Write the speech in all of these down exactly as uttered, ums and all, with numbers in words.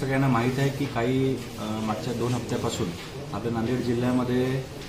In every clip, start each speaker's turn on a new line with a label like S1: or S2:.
S1: सगळ्यांना माहीत आहे की काही मागच्या दोन हप्त्यापासून आपल्या नांदेड जिल्ह्यामध्ये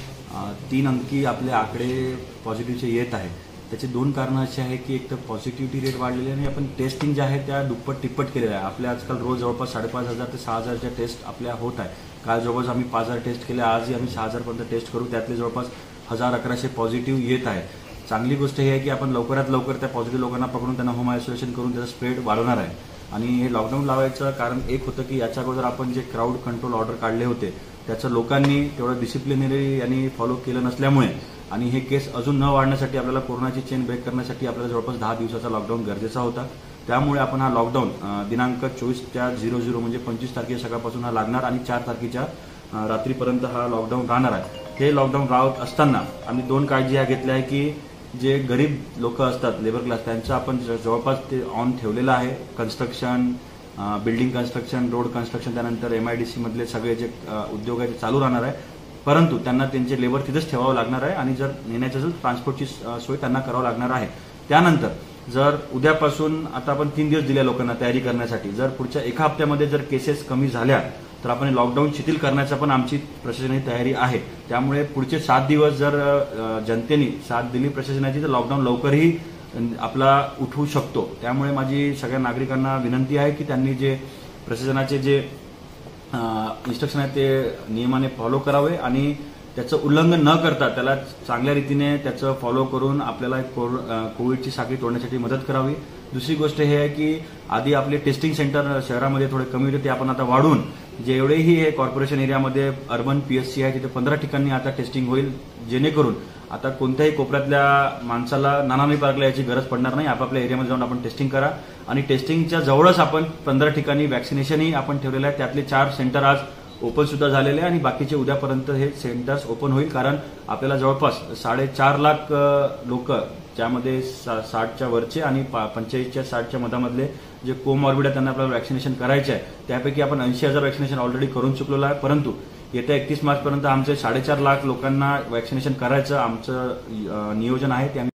S1: तीन अंकी आपले आकडे पॉझिटिव्हचे येत आहे। त्याची दोन कारणं अशी आहे की एक तर पॉझिटिव्हिटी रेट वाढलेली आहे आणि आपण टेस्टिंग जे आहे त्या दुप्पट तिप्पट केलेलं आहे। आपल्या आजकाल रोज जवळपास साडेपाच हजार ते सहा हजारच्या टेस्ट आपल्या होत आहे। काल जवळपास आम्ही पाच हजार टेस्ट केल्या, आजही आम्ही सहा हजारपर्यंत टेस्ट करू, त्यातले जवळपास हजार अकराशे पॉझिटिव्ह येत आहे। चांगली गोष्ट ही आहे की आपण लवकरात लवकर त्या पॉझिटिव्ह लोकांना पकडून त्यांना होम आयसोलेशन करून त्याचा स्प्रेड वाढवणार आहे। आणि हे लॉकडाऊन लावायचं कारण एक होतं की याच्या अगोदर आपण जे क्राऊड कंट्रोल ऑर्डर काढले होते त्याचं लोकांनी तेवढं डिसिप्लिनरी यांनी फॉलो केलं नसल्यामुळे आणि हे केस अजून न वाढण्यासाठी आपल्याला कोरोनाची चेन ब्रेक करण्यासाठी आपल्याला जवळपास दहा दिवसाचा लॉकडाऊन गरजेचा होता। त्यामुळे आपण हा लॉकडाऊन दिनांक चोवीसच्या झिरो झिरो म्हणजे पंचवीस तारखेच्या सकाळपासून हा लागणार आणि चार तारखेच्या रात्रीपर्यंत हा लॉकडाऊन राहणार आहे। हे लॉकडाऊन राहत असताना आम्ही दोन काळजी ह्या घेतल्या आहे की जे गरीब लोक असतात, लेबर क्लास, त्यांचं आपण जवळपास ते ऑन ठेवलेलं आहे। Construction, building construction, road construction, त्यानंतर एम आय डी सी मधले सगळे जे उद्योग आहे ते चालू राहणार आहे, परंतु त्यांना त्यांचे लेबर तिथेच ठेवावं लागणार आहे आणि जर नेण्याचं जर ट्रान्सपोर्टची सोय त्यांना करावं लागणार आहे। त्यानंतर जर उद्यापासून आता आपण तीन दिवस दिल्या लोकांना तयारी करण्यासाठी, जर पुढच्या एका हप्त्यामध्ये जर केसेस कमी झाल्या तर आपण लॉकडाऊन शिथिल करण्याचा पण आमची प्रशासनाची तयारी आहे। त्यामुळे पुढचे सात दिवस जर जनतेने साथ दिली प्रशासनाची तर लॉकडाऊन लवकरही आपला उठवू शकतो। त्यामुळे माझी सगळ्या नागरिकांना विनंती आहे की त्यांनी जे प्रशासनाचे जे इन्स्ट्रक्शन आहेत ते नियमाने फॉलो करावे आणि त्याचं उल्लंघन न करता त्याला चांगल्या रीतीने त्याचं फॉलो करून आपल्याला कोविडची साखळी तोडण्यासाठी मदत करावी। दुसरी गोष्ट हे आहे की आधी आपले टेस्टिंग सेंटर शहरामध्ये थोडे कमी होते, ते आपण आता वाढवून जेवढेही हे कॉर्पोरेशन एरियामध्ये अर्बन पीएससी आहे तिथे पंधरा ठिकाणी आता टेस्टिंग होईल, जेणेकरून आता कोणत्याही कोपऱ्यातल्या माणसाला नानामी पार्कला याची गरज पडणार नाही। आपापल्या एरियामध्ये जाऊन आपण टेस्टिंग करा आणि टेस्टिंगच्या जवळच आपण पंधरा ठिकाणी वॅक्सिनेशनही आपण ठेवलेलं आहे। त्यातले चार सेंटर आज ओपन सुद्धा झालेले आहे आणि बाकीचे उद्यापर्यंत हे सेंटर्स ओपन होईल, कारण आपल्याला जवळपास साडेचार लाख लोक, ज्यामध्ये साठच्या वरचे आणि पंचेचाळीसच्या साठच्या मधामधले जे कोमॉर्बिड आहे त्यांना आपल्याला वॅक्सिनेशन करायचे आहे। त्यापैकी आपण ऐंशी हजार वॅक्सिनेशन ऑलरेडी करून चुकलेलो आहे, परंतु येत्या एकतीस मार्चपर्यंत आमचे साडेचार लाख लोकांना वॅक्सिनेशन करायचं आमचं नियोजन आहे ते